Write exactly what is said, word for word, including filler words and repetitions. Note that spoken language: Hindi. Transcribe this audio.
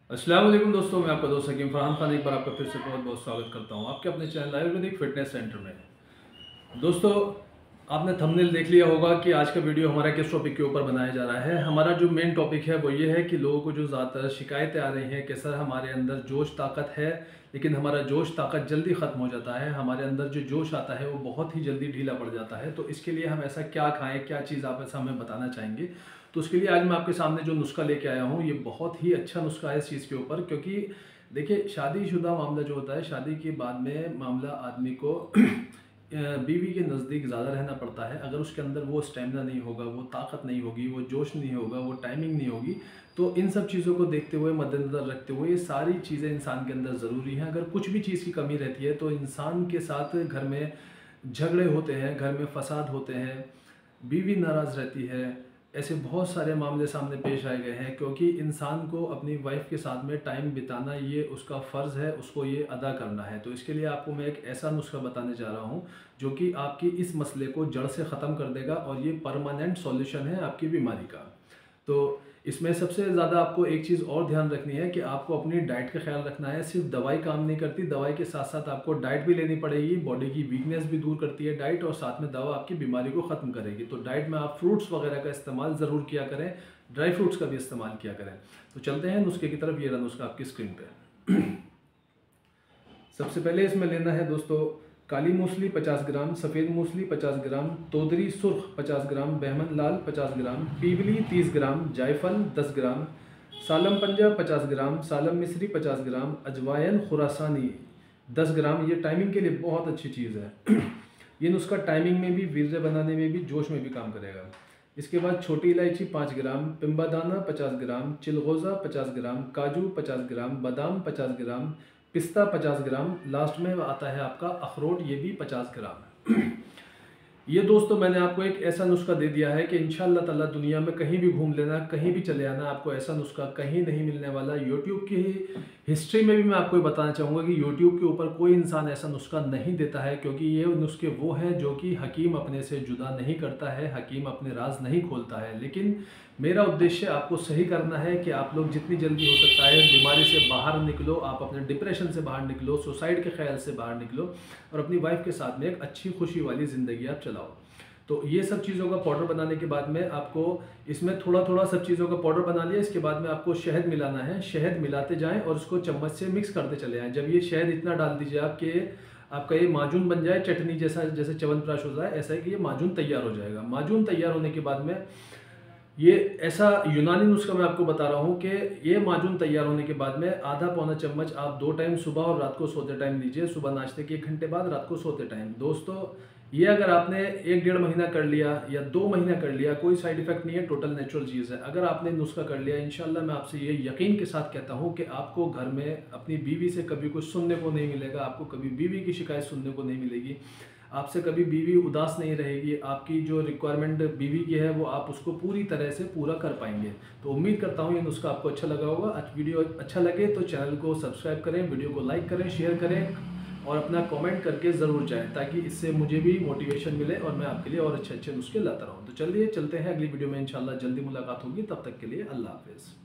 अस्सलाम वालेकुम दोस्तों, मैं आपका दोस्त हकीम फरहान खान एक बार आपका फिर से बहुत बहुत स्वागत करता हूँ आपके अपने चैनल आयुर्वेदिक फिटनेस सेंटर में। दोस्तों, आपने थंबनेल देख लिया होगा कि आज का वीडियो हमारा किस टॉपिक के ऊपर बनाया जा रहा है। हमारा जो मेन टॉपिक है वो ये है कि लोगों को जो ज़्यादातर शिकायतें आ रही हैं कि सर हमारे अंदर जोश ताकत है, लेकिन हमारा जोश ताकत जल्दी ख़त्म हो जाता है, हमारे अंदर जो जोश आता है वो बहुत ही जल्दी ढीला पड़ जाता है। तो इसके लिए हम ऐसा क्या खाएँ, क्या चीज़ आप ऐसा हमें बताना चाहेंगे। तो उसके लिए आज मैं आपके सामने जो नुस्खा लेके आया हूँ, ये बहुत ही अच्छा नुस्खा है इस चीज़ के ऊपर, क्योंकि देखिए शादीशुदा मामला जो होता है, शादी के बाद में मामला आदमी को अ, बीवी के नज़दीक ज़्यादा रहना पड़ता है। अगर उसके अंदर वो स्टेमिना नहीं होगा, वो ताकत नहीं होगी, वो जोश नहीं होगा, वो टाइमिंग नहीं होगी, तो इन सब चीज़ों को देखते हुए, मद्देनज़र रखते हुए ये सारी चीज़ें इंसान के अंदर ज़रूरी हैं। अगर कुछ भी चीज़ की कमी रहती है तो इंसान के साथ घर में झगड़े होते हैं, घर में फ़साद होते हैं, बीवी नाराज़ रहती है। ऐसे बहुत सारे मामले सामने पेश आए गए हैं, क्योंकि इंसान को अपनी वाइफ के साथ में टाइम बिताना ये उसका फ़र्ज़ है, उसको ये अदा करना है। तो इसके लिए आपको मैं एक ऐसा नुस्खा बताने जा रहा हूँ जो कि आपकी इस मसले को जड़ से ख़त्म कर देगा और ये परमानेंट सॉल्यूशन है आपकी बीमारी का। तो इसमें सबसे ज़्यादा आपको एक चीज़ और ध्यान रखनी है कि आपको अपनी डाइट का ख्याल रखना है। सिर्फ दवाई काम नहीं करती, दवाई के साथ साथ आपको डाइट भी लेनी पड़ेगी। बॉडी की वीकनेस भी दूर करती है डाइट, और साथ में दवा आपकी बीमारी को ख़त्म करेगी। तो डाइट में आप फ्रूट्स वगैरह का इस्तेमाल ज़रूर किया करें, ड्राई फ्रूट्स का भी इस्तेमाल किया करें। तो चलते हैं नुस्खे की तरफ। ये रहा नुस्खा आपकी स्क्रीन पर। सबसे पहले इसमें लेना है दोस्तों काली मूसली पचास ग्राम, सफ़ेद मूसली पचास ग्राम, तोदरी सुर्ख पचास ग्राम, बहमन लाल पचास ग्राम, पीवली तीस ग्राम, जायफल दस ग्राम, सालम पंजा पचास ग्राम, सालम मिस्री पचास ग्राम, अजवाइन खुरासानी दस ग्राम। ये टाइमिंग के लिए बहुत अच्छी चीज़ है। ये नुस्खा टाइमिंग में भी, वीर्य बनाने में भी, जोश में भी काम करेगा। इसके बाद छोटी इलायची पाँच ग्राम, पिम्बादाना पचास ग्राम, चिलगोज़ा पचास ग्राम, काजू पचास ग्राम, बादाम पचास ग्राम, पिस्ता पचास ग्राम, लास्ट में आता है आपका अखरोट, ये भी पचास ग्राम। ये दोस्तों मैंने आपको एक ऐसा नुस्खा दे दिया है कि इंशाअल्लाह ताला दुनिया में कहीं भी घूम लेना, कहीं भी चले आना, आपको ऐसा नुस्खा कहीं नहीं मिलने वाला। यूट्यूब की हिस्ट्री में भी मैं आपको ये बताना चाहूँगा कि यूट्यूब के ऊपर कोई इंसान ऐसा नुस्खा नहीं देता है, क्योंकि ये नुस्खे वो हैं जो कि हकीम अपने से जुदा नहीं करता है, हकीम अपने राज नहीं खोलता है। लेकिन मेरा उद्देश्य आपको सही करना है कि आप लोग जितनी जल्दी हो सकता है बीमारी से बाहर निकलो, आप अपने डिप्रेशन से बाहर निकलो, सुसाइड के ख्याल से बाहर निकलो, और अपनी वाइफ के साथ में एक अच्छी खुशी वाली ज़िंदगी आप चलाओ। तो ये सब चीज़ों का पाउडर बनाने के बाद में आपको इसमें थोड़ा थोड़ा सब चीज़ों का पाउडर बना लिया। इसके बाद में आपको शहद मिलाना है। शहद मिलाते जाएं और उसको चम्मच से मिक्स करते चले आएँ। जब ये शहद इतना डाल दीजिए आप कि आपका ये माजून बन जाए, चटनी जैसा, जैसे च्यवनप्राश हो जाए, ऐसा है कि ये माजून तैयार हो जाएगा। माजून तैयार होने के बाद में ये ऐसा यूनानी नुस्खा मैं आपको बता रहा हूँ कि ये माजून तैयार होने के बाद में आधा पौना चम्मच आप दो टाइम सुबह और रात को सोते टाइम लीजिए। सुबह नाश्ते के एक घंटे बाद, रात को सोते टाइम। दोस्तों ये अगर आपने एक डेढ़ महीना कर लिया या दो महीना कर लिया, कोई साइड इफेक्ट नहीं है, टोटल नेचुरल चीज़ है। अगर आपने नुस्खा कर लिया, इंशाल्लाह मैं आपसे ये यकीन के साथ कहता हूँ कि आपको घर में अपनी बीवी से कभी कुछ सुनने को नहीं मिलेगा, आपको कभी बीवी की शिकायत सुनने को नहीं मिलेगी, आपसे कभी बीवी उदास नहीं रहेगी। आपकी जो रिक्वायरमेंट बीवी की है वो आप उसको पूरी तरह से पूरा कर पाएंगे। तो उम्मीद करता हूँ ये नुस्खा आपको अच्छा लगा होगा। आज वीडियो अच्छा लगे तो चैनल को सब्सक्राइब करें, वीडियो को लाइक करें, शेयर करें और अपना कमेंट करके ज़रूर जाएं, ताकि इससे मुझे भी मोटिवेशन मिले और मैं आपके लिए और अच्छे अच्छे नुस्खे लाता रहूँ। तो चलिए चलते हैं अगली वीडियो में, इंशाल्लाह जल्दी मुलाकात होगी। तब तक के लिए अल्लाह हाफ़िज़।